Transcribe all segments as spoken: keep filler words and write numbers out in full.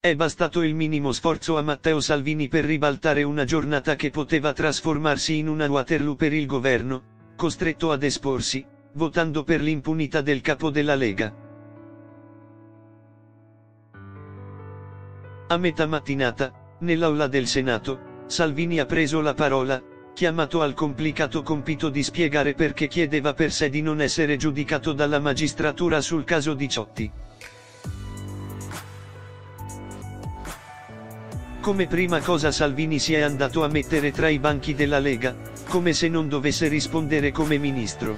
È bastato il minimo sforzo a Matteo Salvini per ribaltare una giornata che poteva trasformarsi in una Waterloo per il governo, costretto ad esporsi, votando per l'impunità del capo della Lega. A metà mattinata, nell'aula del Senato, Salvini ha preso la parola, chiamato al complicato compito di spiegare perché chiedeva per sé di non essere giudicato dalla magistratura sul caso Diciotti. Come prima cosa Salvini si è andato a mettere tra i banchi della Lega, come se non dovesse rispondere come ministro.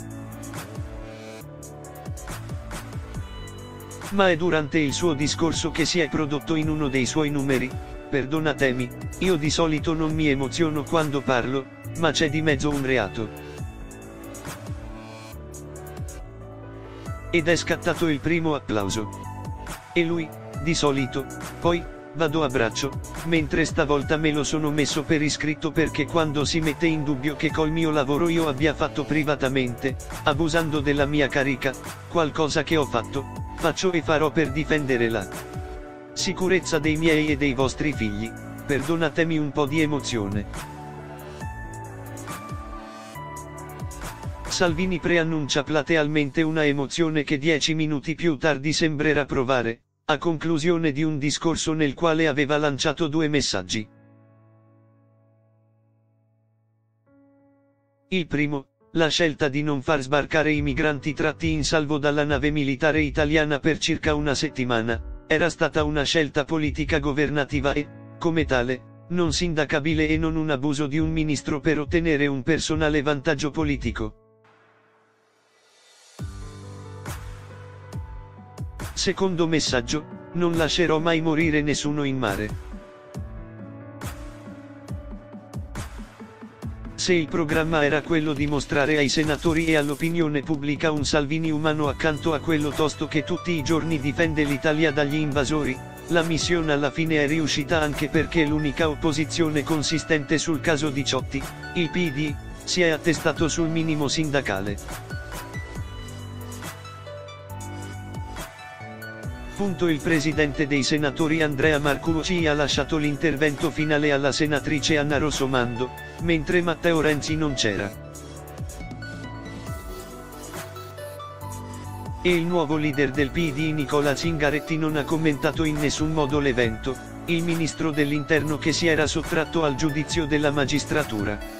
Ma è durante il suo discorso che si è prodotto in uno dei suoi numeri: "Perdonatemi, io di solito non mi emoziono quando parlo, ma c'è di mezzo un reato". Ed è scattato il primo applauso. E lui, di solito, poi, vado a braccio, mentre stavolta me lo sono messo per iscritto perché quando si mette in dubbio che col mio lavoro io abbia fatto privatamente, abusando della mia carica, qualcosa che ho fatto, faccio e farò per difendere la sicurezza dei miei e dei vostri figli, perdonatemi un po' di emozione. Salvini preannuncia platealmente una emozione che dieci minuti più tardi sembrerà provare, a conclusione di un discorso nel quale aveva lanciato due messaggi. Il primo, la scelta di non far sbarcare i migranti tratti in salvo dalla nave militare italiana per circa una settimana, era stata una scelta politica governativa e, come tale, non sindacabile e non un abuso di un ministro per ottenere un personale vantaggio politico. Secondo messaggio, non lascerò mai morire nessuno in mare. Se il programma era quello di mostrare ai senatori e all'opinione pubblica un Salvini umano accanto a quello tosto che tutti i giorni difende l'Italia dagli invasori, la missione alla fine è riuscita anche perché l'unica opposizione consistente sul caso Diciotti, il P D, si è attestato sul minimo sindacale. Punto. Il presidente dei senatori Andrea Marcucci ha lasciato l'intervento finale alla senatrice Anna Rossomando, mentre Matteo Renzi non c'era. E il nuovo leader del P D Nicola Zingaretti non ha commentato in nessun modo l'evento, il ministro dell'interno che si era sottratto al giudizio della magistratura.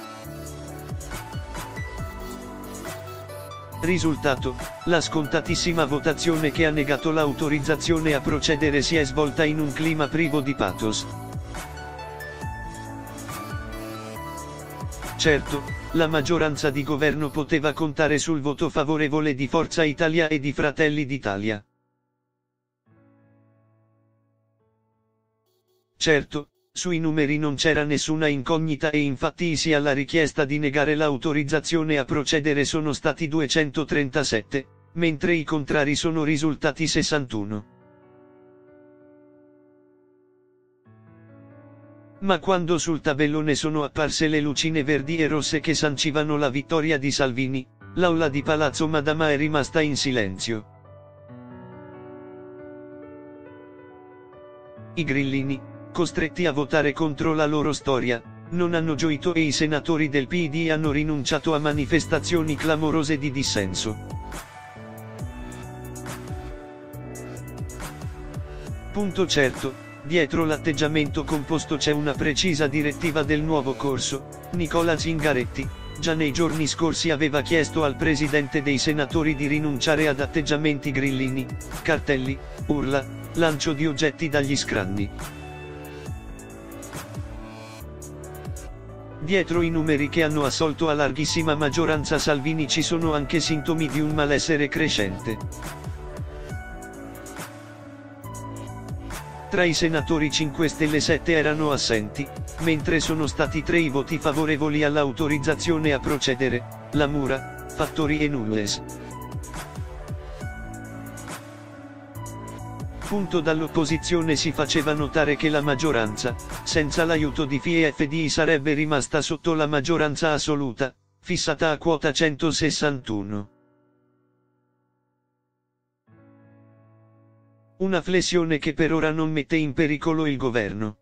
Risultato: la scontatissima votazione che ha negato l'autorizzazione a procedere si è svolta in un clima privo di pathos. Certo, la maggioranza di governo poteva contare sul voto favorevole di Forza Italia e di Fratelli d'Italia. Certo, sui numeri non c'era nessuna incognita e infatti sia alla richiesta di negare l'autorizzazione a procedere sono stati duecentotrentasette, mentre i contrari sono risultati sessantuno. Ma quando sul tabellone sono apparse le lucine verdi e rosse che sancivano la vittoria di Salvini, l'aula di Palazzo Madama è rimasta in silenzio. I grillini, costretti a votare contro la loro storia, non hanno gioito e i senatori del P D hanno rinunciato a manifestazioni clamorose di dissenso. Punto. Certo, dietro l'atteggiamento composto c'è una precisa direttiva del nuovo corso. Nicola Zingaretti, già nei giorni scorsi aveva chiesto al presidente dei senatori di rinunciare ad atteggiamenti grillini, cartelli, urla, lancio di oggetti dagli scranni. Dietro i numeri che hanno assolto a larghissima maggioranza Salvini ci sono anche sintomi di un malessere crescente. Tra i senatori cinque Stelle sette erano assenti, mentre sono stati tre i voti favorevoli all'autorizzazione a procedere: La Mura, Fattori e Nulles. Punto. Dall'opposizione si faceva notare che la maggioranza, senza l'aiuto di F I e F D I, sarebbe rimasta sotto la maggioranza assoluta, fissata a quota centosessantuno. Una flessione che per ora non mette in pericolo il governo.